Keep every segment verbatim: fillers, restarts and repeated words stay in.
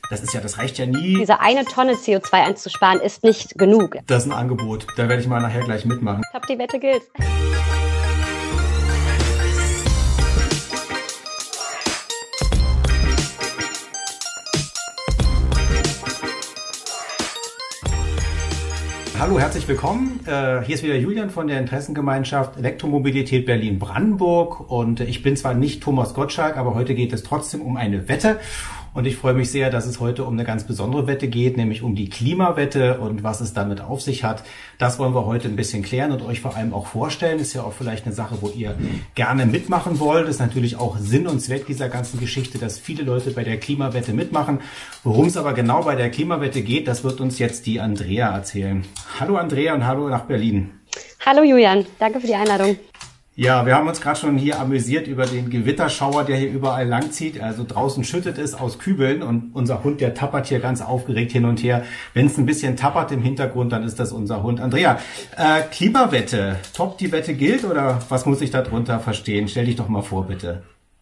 Das ist ja, das reicht ja nie. Diese eine Tonne C O zwei einzusparen ist nicht genug. Das ist ein Angebot. Da werde ich mal nachher gleich mitmachen. Ich glaube, die Wette gilt. Hallo, herzlich willkommen. Äh, hier ist wieder Julian von der Interessengemeinschaft Elektromobilität Berlin-Brandenburg. Und ich bin zwar nicht Thomas Gottschalk, aber heute geht es trotzdem um eine Wette. Und ich freue mich sehr, dass es heute um eine ganz besondere Wette geht, nämlich um die Klimawette und was es damit auf sich hat. Das wollen wir heute ein bisschen klären und euch vor allem auch vorstellen. Ist ja auch vielleicht eine Sache, wo ihr gerne mitmachen wollt. Ist natürlich auch Sinn und Zweck dieser ganzen Geschichte, dass viele Leute bei der Klimawette mitmachen. Worum es aber genau bei der Klimawette geht, das wird uns jetzt die Andrea erzählen. Hallo Andrea und hallo nach Berlin. Hallo Julian, danke für die Einladung. Ja, wir haben uns gerade schon hier amüsiert über den Gewitterschauer, der hier überall langzieht. Also draußen schüttet es aus Kübeln und unser Hund, der tappert hier ganz aufgeregt hin und her. Wenn es ein bisschen tappert im Hintergrund, dann ist das unser Hund. Andrea, äh, Klimawette, top, die Wette gilt oder was muss ich darunter verstehen? Stell dich doch mal vor, bitte.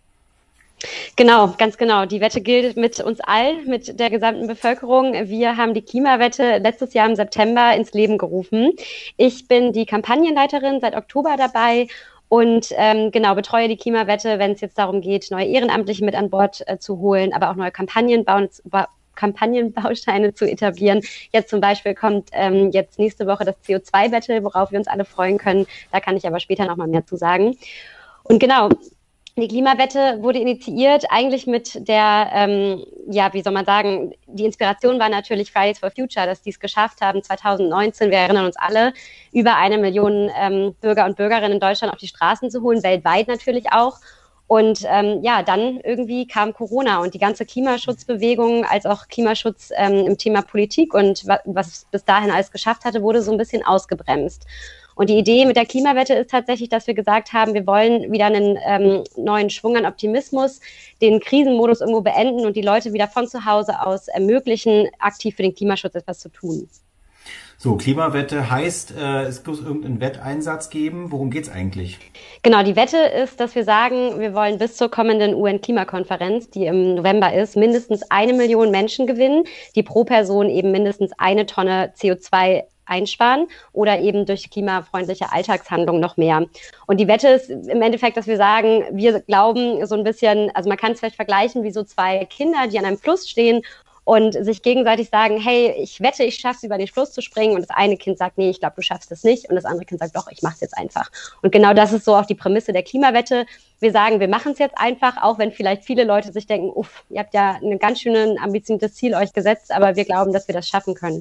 Genau, ganz genau. Die Wette gilt mit uns allen, mit der gesamten Bevölkerung. Wir haben die Klimawette letztes Jahr im September ins Leben gerufen. Ich bin die Kampagnenleiterin seit Oktober dabei. Und ähm, genau, betreue die Klimawette, wenn es jetzt darum geht, neue Ehrenamtliche mit an Bord äh, zu holen, aber auch neue Kampagnenbau Kampagnenbausteine zu etablieren. Jetzt zum Beispiel kommt ähm, jetzt nächste Woche das C O zwei Battle, worauf wir uns alle freuen können. Da kann ich aber später noch mal mehr zu sagen. Und genau, die Klimawette wurde initiiert eigentlich mit der, ähm, ja, wie soll man sagen, die Inspiration war natürlich Fridays for Future, dass die es geschafft haben, zwanzig neunzehn, wir erinnern uns alle, über eine Million ähm, Bürger und Bürgerinnen in Deutschland auf die Straßen zu holen, weltweit natürlich auch. Und ähm, ja, dann irgendwie kam Corona und die ganze Klimaschutzbewegung als auch Klimaschutz ähm, im Thema Politik und wa was es bis dahin alles geschafft hatte, wurde so ein bisschen ausgebremst. Und die Idee mit der Klimawette ist tatsächlich, dass wir gesagt haben, wir wollen wieder einen ähm, neuen Schwung an Optimismus, den Krisenmodus irgendwo beenden und die Leute wieder von zu Hause aus ermöglichen, aktiv für den Klimaschutz etwas zu tun. So, Klimawette heißt, äh, es muss irgendeinen Wetteinsatz geben. Worum geht's eigentlich? Genau, die Wette ist, dass wir sagen, wir wollen bis zur kommenden U N-Klimakonferenz, die im November ist, mindestens eine Million Menschen gewinnen, die pro Person eben mindestens eine Tonne C O zwei einsparen oder eben durch klimafreundliche Alltagshandlungen noch mehr. Und die Wette ist im Endeffekt, dass wir sagen, wir glauben so ein bisschen, also man kann es vielleicht vergleichen wie so zwei Kinder, die an einem Fluss stehen und sich gegenseitig sagen, hey, ich wette, ich schaffe es, über den Fluss zu springen. Und das eine Kind sagt, nee, ich glaube, du schaffst es nicht. Und das andere Kind sagt, doch, ich mache es jetzt einfach. Und genau das ist so auch die Prämisse der Klimawette. Wir sagen, wir machen es jetzt einfach, auch wenn vielleicht viele Leute sich denken, uff, ihr habt ja ein ganz schön ambitioniertes Ziel euch gesetzt, aber wir glauben, dass wir das schaffen können.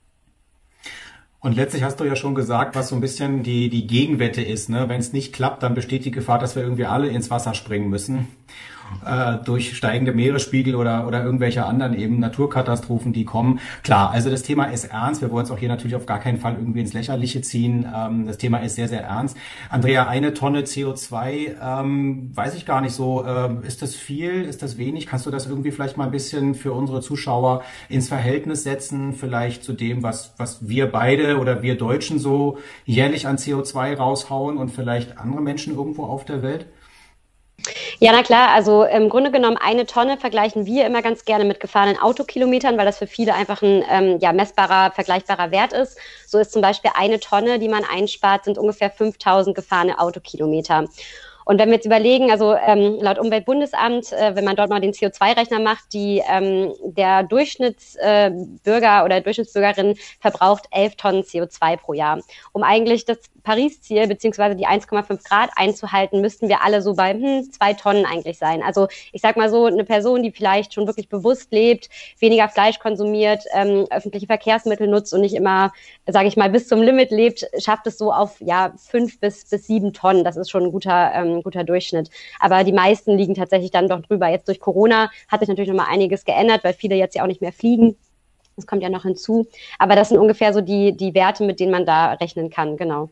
Und letztlich hast du ja schon gesagt, was so ein bisschen die, die Gegenwette ist, ne? Wenn es nicht klappt, dann besteht die Gefahr, dass wir irgendwie alle ins Wasser springen müssen. Äh, durch steigende Meeresspiegel oder oder irgendwelche anderen eben Naturkatastrophen, die kommen. Klar, also das Thema ist ernst. Wir wollen es auch hier natürlich auf gar keinen Fall irgendwie ins Lächerliche ziehen. Ähm, das Thema ist sehr, sehr ernst. Andrea, eine Tonne C O zwei, ähm, weiß ich gar nicht so. Ähm, ist das viel? Ist das wenig? Kannst du das irgendwie vielleicht mal ein bisschen für unsere Zuschauer ins Verhältnis setzen? Vielleicht zu dem, was was wir beide oder wir Deutschen so jährlich an C O zwei raushauen und vielleicht andere Menschen irgendwo auf der Welt? Ja, na klar, also im Grunde genommen eine Tonne vergleichen wir immer ganz gerne mit gefahrenen Autokilometern, weil das für viele einfach ein ähm, ja, messbarer, vergleichbarer Wert ist. So ist zum Beispiel eine Tonne, die man einspart, sind ungefähr fünftausend gefahrene Autokilometer. Und wenn wir jetzt überlegen, also ähm, laut Umweltbundesamt, äh, wenn man dort mal den C O zwei Rechner macht, die ähm, der Durchschnittsbürger äh, oder Durchschnittsbürgerin verbraucht elf Tonnen C O zwei pro Jahr. Um eigentlich das Paris-Ziel beziehungsweise die eins Komma fünf Grad einzuhalten, müssten wir alle so bei hm, zwei Tonnen eigentlich sein. Also ich sag mal so, eine Person, die vielleicht schon wirklich bewusst lebt, weniger Fleisch konsumiert, ähm, öffentliche Verkehrsmittel nutzt und nicht immer, sage ich mal, bis zum Limit lebt, schafft es so auf ja fünf bis bis sieben Tonnen. Das ist schon ein guter ähm, guter Durchschnitt. Aber die meisten liegen tatsächlich dann doch drüber. Jetzt durch Corona hat sich natürlich noch mal einiges geändert, weil viele jetzt ja auch nicht mehr fliegen. Das kommt ja noch hinzu. Aber das sind ungefähr so die die Werte, mit denen man da rechnen kann, genau.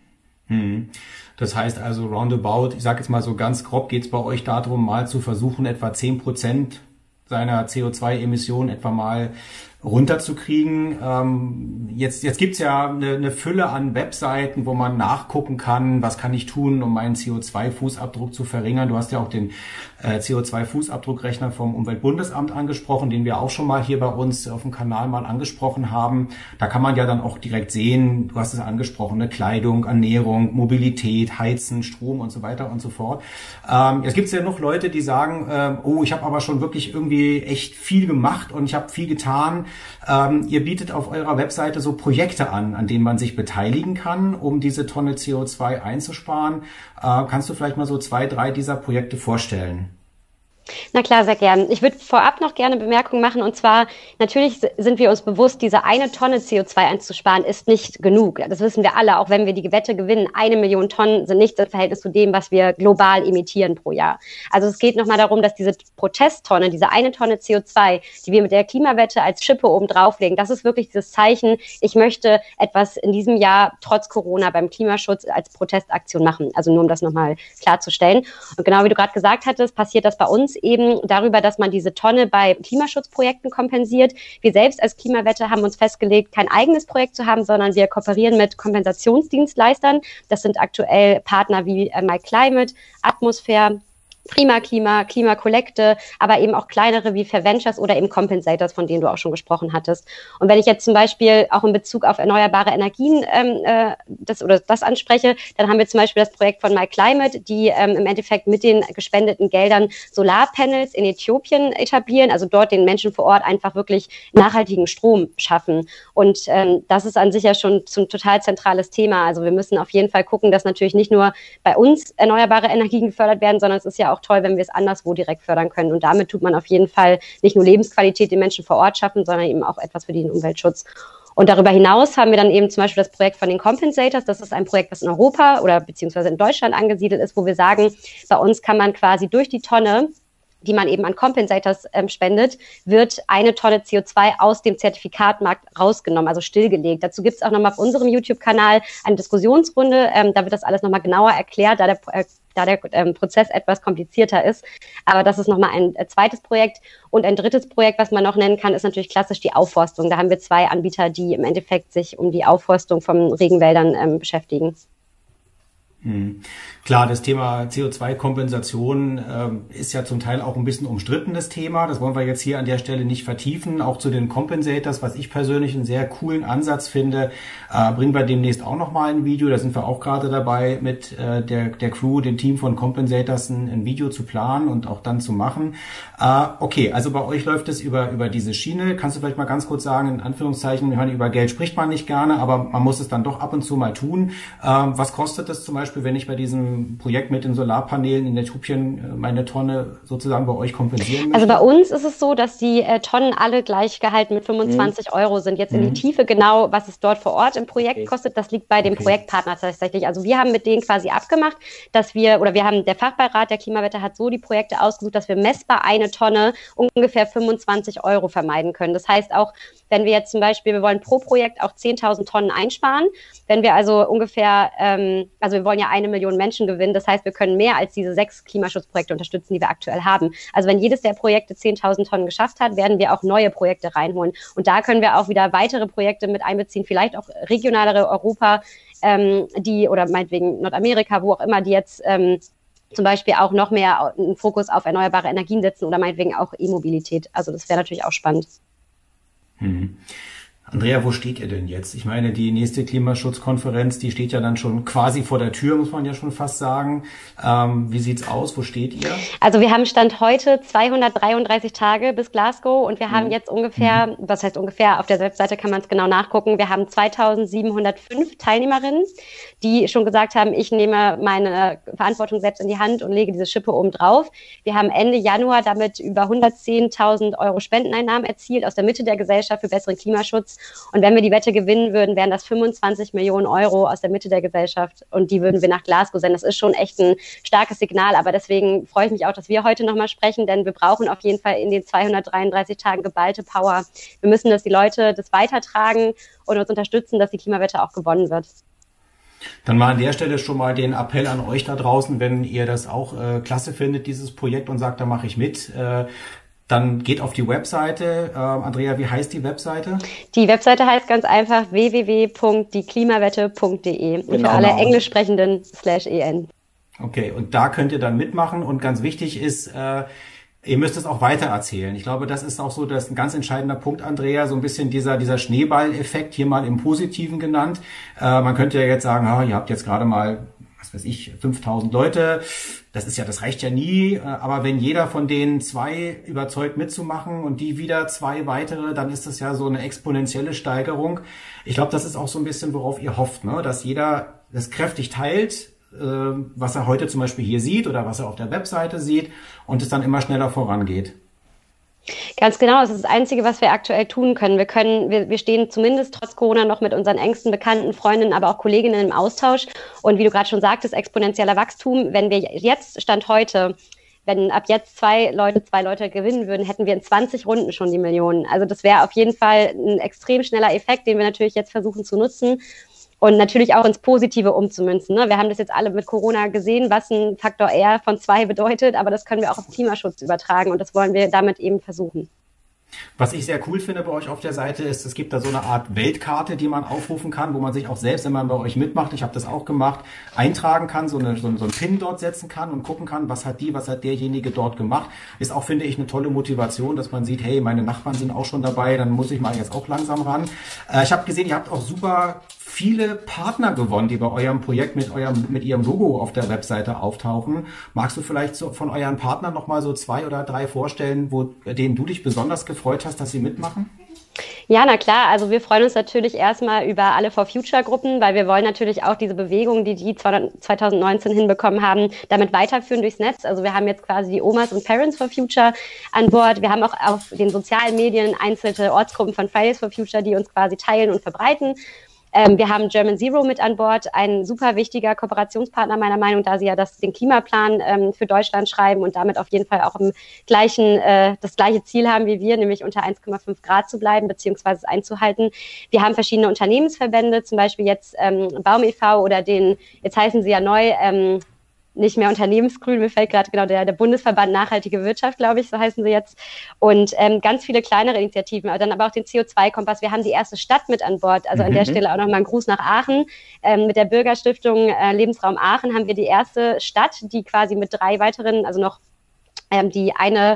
Das heißt also roundabout, ich sage jetzt mal so ganz grob, geht es bei euch darum, mal zu versuchen, etwa zehn Prozent seiner C O zwei Emissionen etwa mal runterzukriegen. Ähm, jetzt jetzt gibt's ja eine, eine Fülle an Webseiten, wo man nachgucken kann, was kann ich tun, um meinen C O zwei Fußabdruck zu verringern. Du hast ja auch den äh, C O zwei Fußabdruckrechner vom Umweltbundesamt angesprochen, den wir auch schon mal hier bei uns auf dem Kanal mal angesprochen haben. Da kann man ja dann auch direkt sehen, du hast es angesprochen, ne? Kleidung, Ernährung, Mobilität, Heizen, Strom und so weiter und so fort. Ähm, jetzt gibt's ja noch Leute, die sagen, äh, oh, ich habe aber schon wirklich irgendwie echt viel gemacht und ich habe viel getan. Ähm, ihr bietet auf eurer Webseite so Projekte an, an denen man sich beteiligen kann, um diese Tonne C O zwei einzusparen. Äh, kannst du vielleicht mal so zwei, drei dieser Projekte vorstellen? Na klar, sehr gern. Ich würde vorab noch gerne Bemerkung machen, und zwar, natürlich sind wir uns bewusst, diese eine Tonne C O zwei einzusparen ist nicht genug. Das wissen wir alle, auch wenn wir die Wette gewinnen. Eine Million Tonnen sind nichts im Verhältnis zu dem, was wir global emittieren pro Jahr. Also es geht nochmal darum, dass diese Protesttonne, diese eine Tonne C O zwei, die wir mit der Klimawette als Schippe oben drauflegen, das ist wirklich dieses Zeichen, ich möchte etwas in diesem Jahr trotz Corona beim Klimaschutz als Protestaktion machen. Also nur um das nochmal klarzustellen. Und genau wie du gerade gesagt hattest, passiert das bei uns eben darüber, dass man diese Tonne bei Klimaschutzprojekten kompensiert. Wir selbst als Klimawette haben uns festgelegt, kein eigenes Projekt zu haben, sondern wir kooperieren mit Kompensationsdienstleistern. Das sind aktuell Partner wie äh, MyClimate, Atmosphäre, Prima Klima, Klima Kollekte, aber eben auch kleinere wie Fair Ventures oder eben Compensators, von denen du auch schon gesprochen hattest. Und wenn ich jetzt zum Beispiel auch in Bezug auf erneuerbare Energien ähm, äh, das oder das anspreche, dann haben wir zum Beispiel das Projekt von MyClimate, die ähm, im Endeffekt mit den gespendeten Geldern Solarpanels in Äthiopien etablieren, also dort den Menschen vor Ort einfach wirklich nachhaltigen Strom schaffen. Und ähm, das ist an sich ja schon ein total zentrales Thema. Also wir müssen auf jeden Fall gucken, dass natürlich nicht nur bei uns erneuerbare Energien gefördert werden, sondern es ist ja auch toll, wenn wir es anderswo direkt fördern können. Und damit tut man auf jeden Fall nicht nur Lebensqualität den Menschen vor Ort schaffen, sondern eben auch etwas für den Umweltschutz. Und darüber hinaus haben wir dann eben zum Beispiel das Projekt von den Compensators. Das ist ein Projekt, das in Europa oder beziehungsweise in Deutschland angesiedelt ist, wo wir sagen, bei uns kann man quasi durch die Tonne, die man eben an Compensators ähm, spendet, wird eine Tonne C O zwei aus dem Zertifikatmarkt rausgenommen, also stillgelegt. Dazu gibt es auch nochmal auf unserem YouTube-Kanal eine Diskussionsrunde. Ähm, da wird das alles nochmal genauer erklärt, da der, äh, da der ähm, Prozess etwas komplizierter ist. Aber das ist nochmal ein äh, zweites Projekt. Und ein drittes Projekt, was man noch nennen kann, ist natürlich klassisch die Aufforstung. Da haben wir zwei Anbieter, die im Endeffekt sich um die Aufforstung von Regenwäldern ähm, beschäftigen. Hm. Klar, das Thema C O zwei Kompensation ähm, ist ja zum Teil auch ein bisschen umstrittenes Thema. Das wollen wir jetzt hier an der Stelle nicht vertiefen. Auch zu den Compensators, was ich persönlich einen sehr coolen Ansatz finde, äh, bringen wir demnächst auch nochmal ein Video. Da sind wir auch gerade dabei, mit äh, der, der Crew, dem Team von Compensators ein, ein Video zu planen und auch dann zu machen. Äh, okay, also bei euch läuft es über, über diese Schiene. Kannst du vielleicht mal ganz kurz sagen, in Anführungszeichen, ich meine, über Geld spricht man nicht gerne, aber man muss es dann doch ab und zu mal tun. Äh, was kostet das zum Beispiel, wenn ich bei diesem Projekt mit den Solarpanelen in Äthiopien meine Tonne sozusagen bei euch kompensieren möchte? Also bei uns ist es so, dass die äh, Tonnen alle gleich gehalten mit fünfundzwanzig mhm. Euro sind. Jetzt in mhm. die Tiefe genau, was es dort vor Ort im Projekt okay. kostet, das liegt bei dem okay. Projektpartner tatsächlich. Also wir haben mit denen quasi abgemacht, dass wir, oder wir haben, der Fachbeirat der Klimawette hat so die Projekte ausgesucht, dass wir messbar eine Tonne ungefähr fünfundzwanzig Euro vermeiden können. Das heißt auch, wenn wir jetzt zum Beispiel, wir wollen pro Projekt auch zehntausend Tonnen einsparen, wenn wir also ungefähr, ähm, also wir wollen ja eine Million Menschen gewinnen, das heißt, wir können mehr als diese sechs Klimaschutzprojekte unterstützen, die wir aktuell haben. Also wenn jedes der Projekte zehntausend Tonnen geschafft hat, werden wir auch neue Projekte reinholen. Und da können wir auch wieder weitere Projekte mit einbeziehen, vielleicht auch regionalere Europa, ähm, die oder meinetwegen Nordamerika, wo auch immer, die jetzt ähm, zum Beispiel auch noch mehr einen Fokus auf erneuerbare Energien setzen oder meinetwegen auch E-Mobilität. Also das wäre natürlich auch spannend. Hm. Andrea, wo steht ihr denn jetzt? Ich meine, die nächste Klimaschutzkonferenz, die steht ja dann schon quasi vor der Tür, muss man ja schon fast sagen. Ähm, wie sieht's aus? Wo steht ihr? Also wir haben Stand heute zweihundertdreiunddreißig Tage bis Glasgow und wir mhm. haben jetzt ungefähr, mhm. was heißt ungefähr, auf der Webseite kann man es genau nachgucken, wir haben zweitausendsiebenhundertfünf Teilnehmerinnen, die schon gesagt haben, ich nehme meine Verantwortung selbst in die Hand und lege diese Schippe oben drauf. Wir haben Ende Januar damit über hundertzehntausend Euro Spendeneinnahmen erzielt aus der Mitte der Gesellschaft für besseren Klimaschutz. Und wenn wir die Wette gewinnen würden, wären das fünfundzwanzig Millionen Euro aus der Mitte der Gesellschaft und die würden wir nach Glasgow senden. Das ist schon echt ein starkes Signal, aber deswegen freue ich mich auch, dass wir heute nochmal sprechen, denn wir brauchen auf jeden Fall in den zweihundertdreiunddreißig Tagen geballte Power. Wir müssen, dass die Leute das weitertragen und uns unterstützen, dass die Klimawette auch gewonnen wird. Dann mal an der Stelle schon mal den Appell an euch da draußen, wenn ihr das auch äh, klasse findet, dieses Projekt, und sagt, da mache ich mit. Äh, Dann geht auf die Webseite. Äh, Andrea, wie heißt die Webseite? Die Webseite heißt ganz einfach w w w punkt die klimawette punkt d e. Und Genau, für alle genau. englisch sprechenden slash en. Okay, und da könnt ihr dann mitmachen. Und ganz wichtig ist, äh, ihr müsst es auch weitererzählen. Ich glaube, das ist auch so, das ist ein ganz entscheidender Punkt, Andrea, so ein bisschen dieser dieser Schneeball-Effekt, hier mal im Positiven genannt. Äh, man könnte ja jetzt sagen, ah, ihr habt jetzt gerade mal, was weiß ich, fünftausend Leute. Das ist ja, das reicht ja nie. Aber wenn jeder von denen zwei überzeugt mitzumachen und die wieder zwei weitere, dann ist das ja so eine exponentielle Steigerung. Ich glaube, das ist auch so ein bisschen, worauf ihr hofft, ne? Dass jeder das kräftig teilt, was er heute zum Beispiel hier sieht oder was er auf der Webseite sieht und es dann immer schneller vorangeht. Ganz genau, das ist das Einzige, was wir aktuell tun können. Wir können, wir, wir stehen zumindest trotz Corona noch mit unseren engsten Bekannten, Freundinnen, aber auch Kolleginnen im Austausch. Und wie du gerade schon sagtest, exponentieller Wachstum. Wenn wir jetzt, Stand heute, wenn ab jetzt zwei Leute, zwei Leute gewinnen würden, hätten wir in zwanzig Runden schon die Millionen. Also das wäre auf jeden Fall ein extrem schneller Effekt, den wir natürlich jetzt versuchen zu nutzen. Und natürlich auch ins Positive umzumünzen. Ne? Wir haben das jetzt alle mit Corona gesehen, was ein Faktor R von zwei bedeutet, aber das können wir auch auf Klimaschutz übertragen und das wollen wir damit eben versuchen. Was ich sehr cool finde bei euch auf der Seite ist, es gibt da so eine Art Weltkarte, die man aufrufen kann, wo man sich auch selbst, wenn man bei euch mitmacht, ich habe das auch gemacht, eintragen kann, so, eine, so, so einen Pin dort setzen kann und gucken kann, was hat die, was hat derjenige dort gemacht. Ist auch, finde ich, eine tolle Motivation, dass man sieht, hey, meine Nachbarn sind auch schon dabei, dann muss ich mal jetzt auch langsam ran. Äh, ich habe gesehen, ihr habt auch super viele Partner gewonnen, die bei eurem Projekt mit eurem mit ihrem Logo auf der Webseite auftauchen. Magst du vielleicht so von euren Partnern noch mal so zwei oder drei vorstellen, wo denen du dich besonders gefreut hast, dass sie mitmachen? Ja, na klar. Also wir freuen uns natürlich erstmal über alle For Future Gruppen, weil wir wollen natürlich auch diese Bewegung, die die zwanzig neunzehn hinbekommen haben, damit weiterführen durchs Netz. Also wir haben jetzt quasi die Omas und Parents for Future an Bord. Wir haben auch auf den sozialen Medien einzelne Ortsgruppen von Fridays for Future, die uns quasi teilen und verbreiten. Ähm, wir haben German Zero mit an Bord, ein super wichtiger Kooperationspartner meiner Meinung nach, da sie ja das, den Klimaplan ähm, für Deutschland schreiben und damit auf jeden Fall auch im gleichen, äh, das gleiche Ziel haben wie wir, nämlich unter eins Komma fünf Grad zu bleiben beziehungsweise es einzuhalten. Wir haben verschiedene Unternehmensverbände, zum Beispiel jetzt ähm, Baum e V oder den, jetzt heißen sie ja neu, ähm, nicht mehr Unternehmensgrün, mir fällt gerade genau der, der Bundesverband Nachhaltige Wirtschaft, glaube ich, so heißen sie jetzt. Und ähm, ganz viele kleinere Initiativen, aber dann aber auch den C O zwei Kompass. Wir haben die erste Stadt mit an Bord. Also mhm. an der Stelle auch nochmal ein Gruß nach Aachen. Ähm, mit der Bürgerstiftung äh, Lebensraum Aachen haben wir die erste Stadt, die quasi mit drei weiteren, also noch ähm, die eine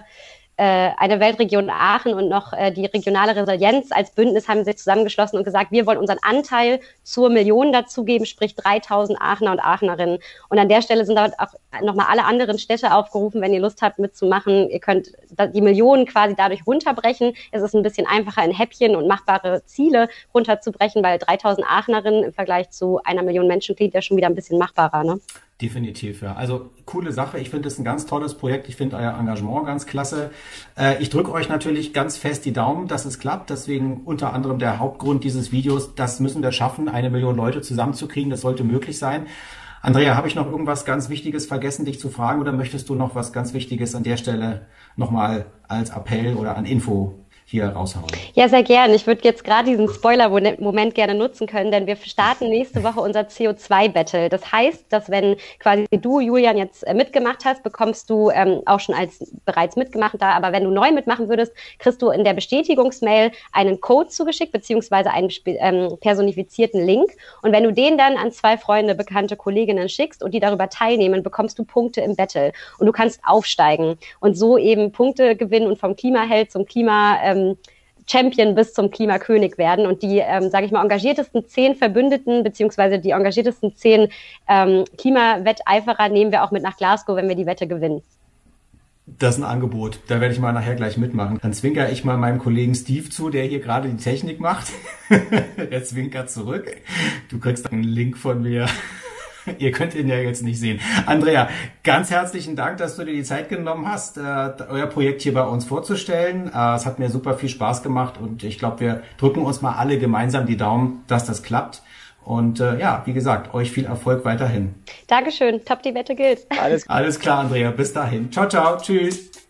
eine Weltregion Aachen und noch äh, die regionale Resilienz als Bündnis haben sich zusammengeschlossen und gesagt, wir wollen unseren Anteil zur Million dazugeben, sprich dreitausend Aachener und Aachenerinnen. Und an der Stelle sind da auch nochmal alle anderen Städte aufgerufen, wenn ihr Lust habt mitzumachen. Ihr könnt die Millionen quasi dadurch runterbrechen. Es ist ein bisschen einfacher in Häppchen und machbare Ziele runterzubrechen, weil dreitausend Aachenerinnen im Vergleich zu einer Million Menschen klingt ja schon wieder ein bisschen machbarer, ne? Definitiv, ja. Also coole Sache. Ich finde es ein ganz tolles Projekt. Ich finde euer Engagement ganz klasse. Äh, ich drücke euch natürlich ganz fest die Daumen, dass es klappt. Deswegen unter anderem der Hauptgrund dieses Videos. Das müssen wir schaffen, eine Million Leute zusammenzukriegen. Das sollte möglich sein. Andrea, habe ich noch irgendwas ganz Wichtiges vergessen, dich zu fragen? Oder möchtest du noch was ganz Wichtiges an der Stelle nochmal als Appell oder an Info hier raushauen? Ja, sehr gerne. Ich würde jetzt gerade diesen Spoiler-Moment gerne nutzen können, denn wir starten nächste Woche unser C O zwei Battle. Das heißt, dass wenn quasi du, Julian, jetzt äh, mitgemacht hast, bekommst du ähm, auch schon als bereits mitgemacht da, aber wenn du neu mitmachen würdest, kriegst du in der Bestätigungsmail einen Code zugeschickt, beziehungsweise einen ähm, personifizierten Link. Und wenn du den dann an zwei Freunde, bekannte Kolleginnen schickst und die darüber teilnehmen, bekommst du Punkte im Battle. Und du kannst aufsteigen und so eben Punkte gewinnen und vom Klimaheld zum Klima ähm, Champion bis zum Klimakönig werden und die, ähm, sage ich mal, engagiertesten zehn Verbündeten beziehungsweise die engagiertesten zehn ähm, Klimawetteiferer nehmen wir auch mit nach Glasgow, wenn wir die Wette gewinnen. Das ist ein Angebot. Da werde ich mal nachher gleich mitmachen. Dann zwinkere ich mal meinem Kollegen Steve zu, der hier gerade die Technik macht. Er zwinkert zurück. Du kriegst einen Link von mir. Ihr könnt ihn ja jetzt nicht sehen. Andrea, ganz herzlichen Dank, dass du dir die Zeit genommen hast, äh, euer Projekt hier bei uns vorzustellen. Äh, es hat mir super viel Spaß gemacht und ich glaube, wir drücken uns mal alle gemeinsam die Daumen, dass das klappt. Und äh, ja, wie gesagt, euch viel Erfolg weiterhin. Dankeschön. Top, die Wette gilt. Alles, alles klar, Andrea. Bis dahin. Ciao, ciao. Tschüss.